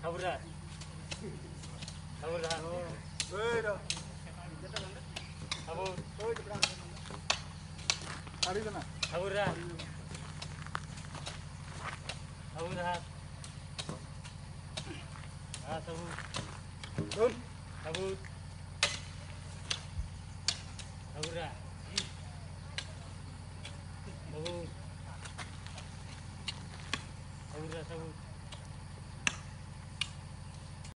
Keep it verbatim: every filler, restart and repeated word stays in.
Sabur dah. Sabur dah. Woi dah. Sabur. Woi cepat. Hari mana? Sabur dah. Sabur dah. Ah sabur. Dun. Sabur. Sabur dah. Sabur. Sabur dah sabur.